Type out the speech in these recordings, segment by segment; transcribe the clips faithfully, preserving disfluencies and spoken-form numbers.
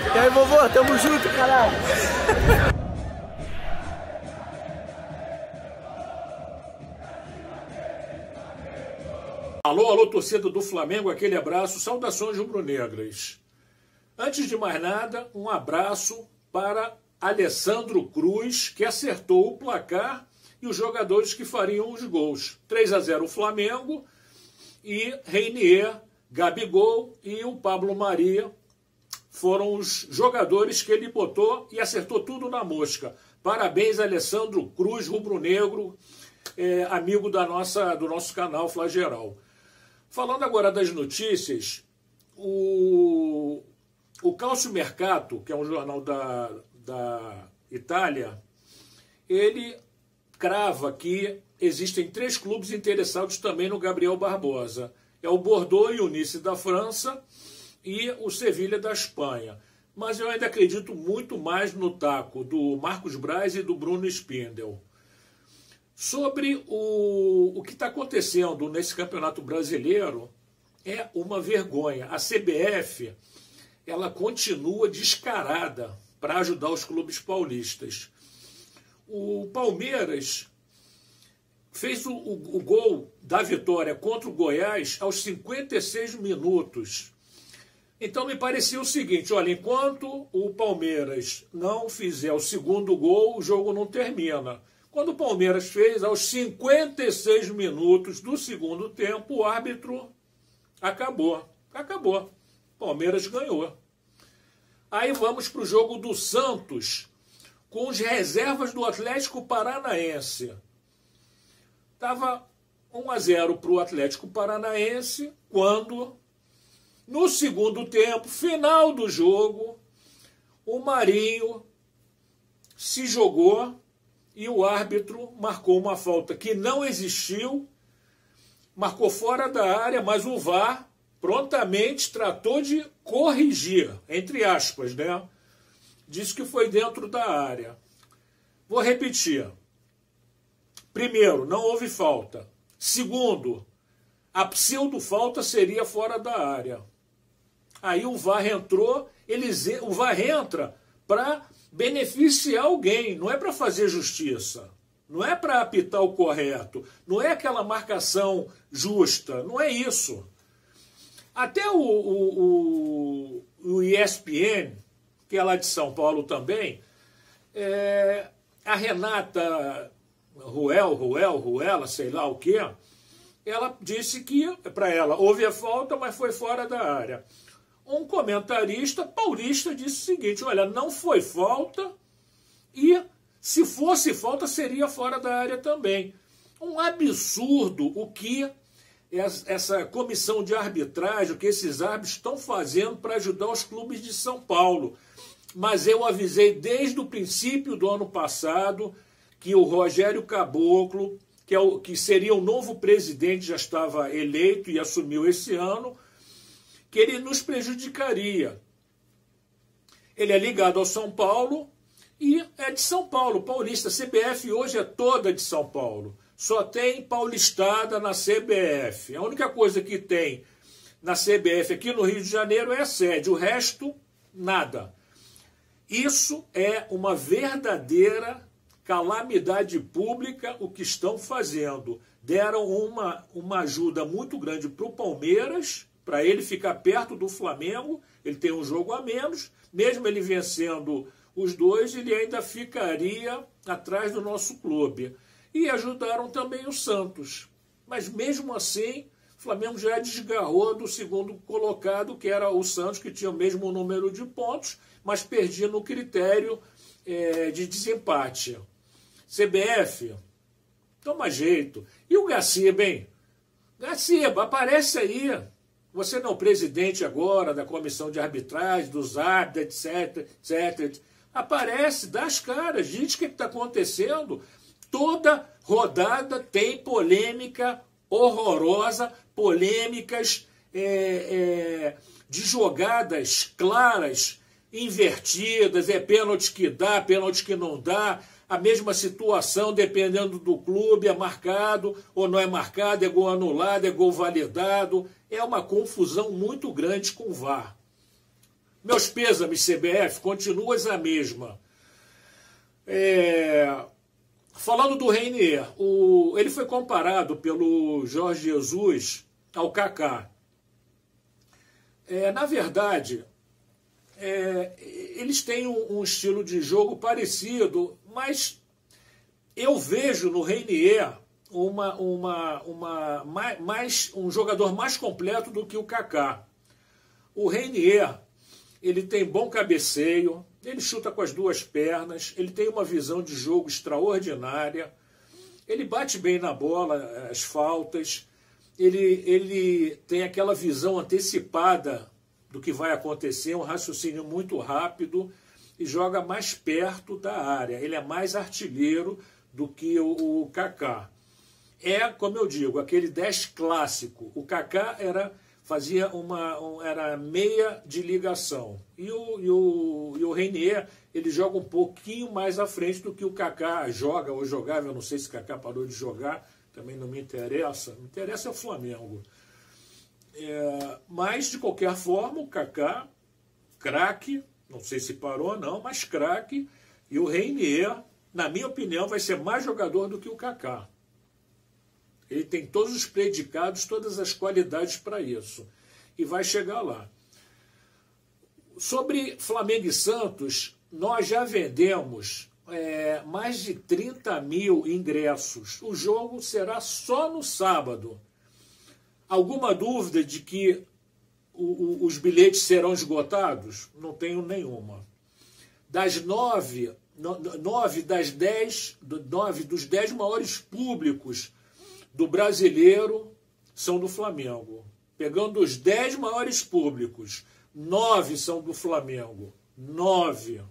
E aí, vovô, tamo junto, caralho. Alô, alô, torcida do Flamengo, aquele abraço, saudações rubro-negras. Antes de mais nada, um abraço para Alessandro Cruz, que acertou o placar e os jogadores que fariam os gols. três a zero o Flamengo e Reinier, Gabigol e o Pablo Maria foram os jogadores que ele botou e acertou tudo na mosca. Parabéns, Alessandro Cruz, rubro-negro, é, amigo da nossa, do nosso canal Flageral. Falando agora das notícias, o, o Calcio Mercato, que é um jornal da, da Itália, ele crava que existem três clubes interessados também no Gabriel Barbosa. É o Bordeaux e o Nice da França e o Sevilha da Espanha. Mas eu ainda acredito muito mais no taco do Marcos Braz e do Bruno Spindel. Sobre o, o que está acontecendo nesse campeonato brasileiro, é uma vergonha. A C B F ela continua descarada para ajudar os clubes paulistas. O Palmeiras fez o, o, o gol da vitória contra o Goiás aos cinquenta e seis minutos. Então me parecia o seguinte, olha, enquanto o Palmeiras não fizer o segundo gol, o jogo não termina. Quando o Palmeiras fez, aos cinquenta e seis minutos do segundo tempo, o árbitro acabou. Acabou. Palmeiras ganhou. Aí vamos para o jogo do Santos, com as reservas do Atlético Paranaense. Estava um a zero para o Atlético Paranaense, quando, no segundo tempo, final do jogo, o Marinho se jogou e o árbitro marcou uma falta que não existiu, marcou fora da área, mas o V A R prontamente tratou de corrigir, entre aspas, né? Disse que foi dentro da área. Vou repetir. Primeiro, não houve falta. Segundo, a pseudo-falta seria fora da área. Aí o V A R entrou, eles, o V A R entra para beneficiar alguém, não é para fazer justiça, não é para apitar o correto, não é aquela marcação justa, não é isso. Até o, o, o, o E S P N, que é lá de São Paulo também, é, a Renata Ruel, Ruel, Ruela, sei lá o quê, ela disse que, para ela, houve a falta, mas foi fora da área. Um comentarista paulista disse o seguinte, olha, não foi falta e se fosse falta seria fora da área também. Um absurdo o que essa comissão de arbitragem, o que esses árbitros estão fazendo para ajudar os clubes de São Paulo. Mas eu avisei desde o princípio do ano passado que o Rogério Caboclo, que, é o, que seria o novo presidente, já estava eleito e assumiu esse ano, que ele nos prejudicaria. Ele é ligado ao São Paulo e é de São Paulo, paulista. A C B F hoje é toda de São Paulo. Só tem paulistada na C B F. A única coisa que tem na C B F aqui no Rio de Janeiro é a sede. O resto, nada. Isso é uma verdadeira calamidade pública o que estão fazendo. Deram uma, uma ajuda muito grande para o Palmeiras, para ele ficar perto do Flamengo, ele tem um jogo a menos, mesmo ele vencendo os dois, ele ainda ficaria atrás do nosso clube. E ajudaram também o Santos. Mas mesmo assim, o Flamengo já desgarrou do segundo colocado, que era o Santos, que tinha o mesmo número de pontos, mas perdia no critério é, de desempate. C B F, toma jeito. E o Gaciba, hein? Gaciba, aparece aí. Você não é o presidente agora da comissão de arbitragem, dos árbitros, etc, etcétera. Aparece, dá as caras, diz o que está acontecendo. Toda rodada tem polêmica horrorosa, polêmicas é, é, de jogadas claras, invertidas, é pênalti que dá, pênalti que não dá, a mesma situação dependendo do clube, é marcado ou não é marcado, é gol anulado, é gol validado, é uma confusão muito grande com o V A R. Meus pêsames, C B F, continuas a mesma. É... Falando do Reinier, o... ele foi comparado pelo Jorge Jesus ao Kaká. É, na verdade, é... eles têm um, um estilo de jogo parecido, mas eu vejo no Reinier uma, uma, uma, mais, um jogador mais completo do que o Kaká. O Reinier, ele tem bom cabeceio, ele chuta com as duas pernas, ele tem uma visão de jogo extraordinária, ele bate bem na bola, as faltas, ele, ele tem aquela visão antecipada do que vai acontecer, um raciocínio muito rápido e joga mais perto da área. Ele é mais artilheiro do que o, o Kaká. É, como eu digo, aquele dez clássico. O Kaká era... fazia uma um, era meia de ligação. E o, e o, e o Reinier, ele joga um pouquinho mais à frente do que o Kaká joga ou jogava. Eu não sei se o Kaká parou de jogar, também não me interessa. Me interessa é o Flamengo. É, mas, de qualquer forma, o Kaká, craque, não sei se parou ou não, mas craque. E o Reinier, na minha opinião, vai ser mais jogador do que o Kaká. Ele tem todos os predicados, todas as qualidades para isso. E vai chegar lá. Sobre Flamengo e Santos, nós já vendemos é, mais de trinta mil ingressos. O jogo será só no sábado. Alguma dúvida de que o, o, os bilhetes serão esgotados? Não tenho nenhuma. Das nove, no, nove das dez, nove dos dez maiores públicos do brasileiro são do Flamengo. Pegando os dez maiores públicos, nove são do Flamengo. Nove.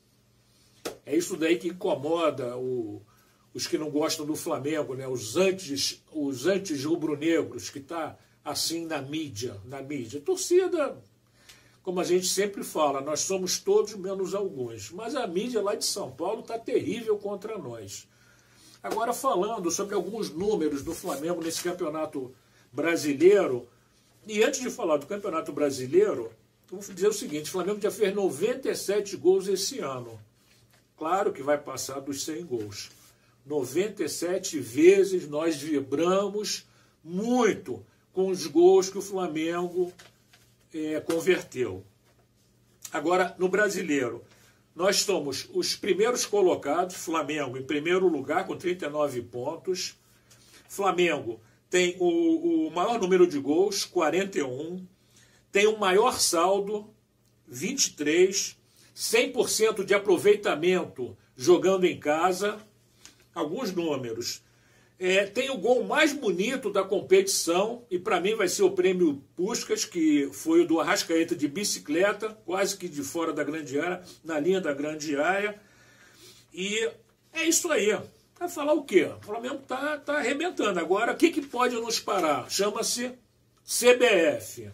É isso daí que incomoda o, os que não gostam do Flamengo, né? Os antes, os antes rubro-negros, que está assim na mídia, na mídia. Torcida, como a gente sempre fala, nós somos todos menos alguns. Mas a mídia lá de São Paulo está terrível contra nós. Agora, falando sobre alguns números do Flamengo nesse campeonato brasileiro, e antes de falar do campeonato brasileiro, eu vou dizer o seguinte: o Flamengo já fez noventa e sete gols esse ano. Claro que vai passar dos cem gols. noventa e sete vezes nós vibramos muito com os gols que o Flamengo é, converteu. Agora, no brasileiro, nós somos os primeiros colocados, Flamengo em primeiro lugar com trinta e nove pontos. Flamengo tem o, o maior número de gols, quarenta e um. Tem o maior saldo, vinte e três. cem por cento de aproveitamento jogando em casa. Alguns números. É, tem o gol mais bonito da competição, e para mim vai ser o prêmio Puskás, que foi o do Arrascaeta de bicicleta, quase que de fora da grande área, na linha da grande área. E é isso aí. Vai falar o quê? O Flamengo está tá arrebentando. Agora, o que, que pode nos parar? Chama-se C B F.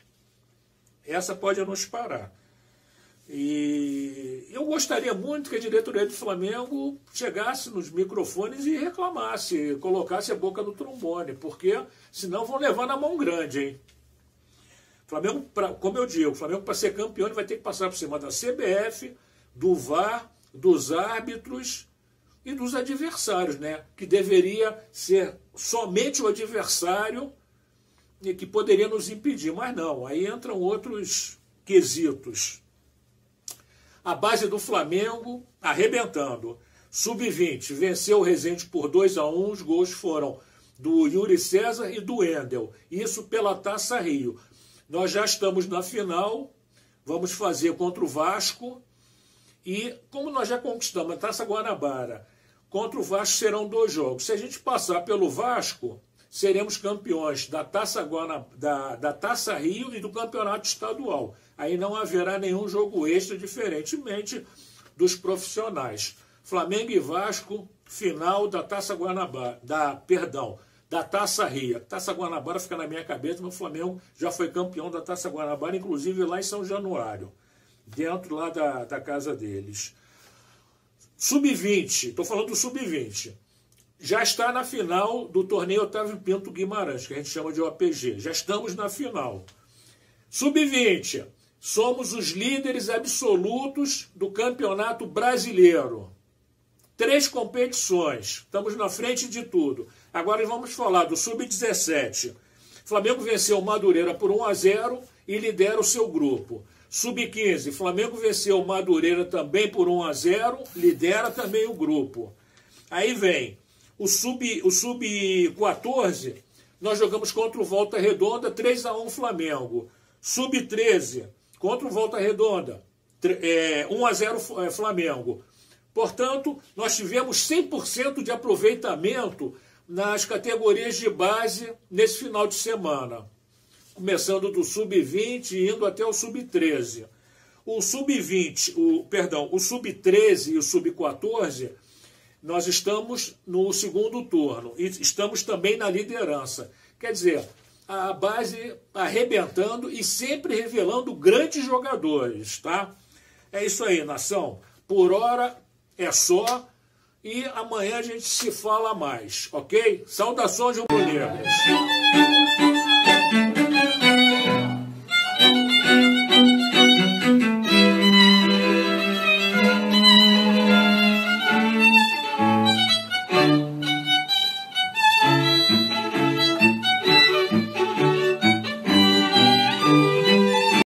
Essa pode nos parar. E eu gostaria muito que a diretoria do Flamengo chegasse nos microfones e reclamasse, colocasse a boca no trombone, porque senão vão levar na mão grande, hein? Flamengo, pra, como eu digo, o Flamengo, para ser campeão, ele vai ter que passar por cima da C B F, do V A R, dos árbitros e dos adversários, né? Que deveria ser somente o adversário e que poderia nos impedir, mas não, aí entram outros quesitos. A base do Flamengo arrebentando. sub vinte venceu o Resende por dois a um. Os gols foram do Yuri César e do Wendel. Isso pela Taça Rio. Nós já estamos na final. Vamos fazer contra o Vasco. E como nós já conquistamos a Taça Guanabara, contra o Vasco serão dois jogos. Se a gente passar pelo Vasco, seremos campeões da Taça, Guana, da, da Taça Rio e do Campeonato Estadual. Aí não haverá nenhum jogo extra, diferentemente dos profissionais. Flamengo e Vasco, final da Taça Guanabara, da, perdão, da Taça Rio. A Taça Guanabara fica na minha cabeça, mas o Flamengo já foi campeão da Taça Guanabara, inclusive lá em São Januário, dentro lá da, da casa deles. sub vinte, estou falando do sub vinte. Já está na final do torneio Otávio Pinto Guimarães, que a gente chama de O P G. Já estamos na final. sub vinte, somos os líderes absolutos do Campeonato Brasileiro. Três competições, estamos na frente de tudo. Agora vamos falar do sub dezessete. Flamengo venceu o Madureira por um a zero e lidera o seu grupo. sub quinze, Flamengo venceu o Madureira também por um a zero, lidera também o grupo. Aí vem o sub, o sub quatorze, nós jogamos contra o Volta Redonda, três a um Flamengo. sub treze, contra o Volta Redonda, é, um a zero Flamengo. Portanto, nós tivemos cem por cento de aproveitamento nas categorias de base nesse final de semana. Começando do sub vinte e indo até o sub treze. O sub vinte, o, perdão, o sub treze e o sub quatorze, nós estamos no segundo turno e estamos também na liderança. Quer dizer, a base arrebentando e sempre revelando grandes jogadores, tá? É isso aí, nação. Por hora é só e amanhã a gente se fala mais, ok? Saudações rubro-negras.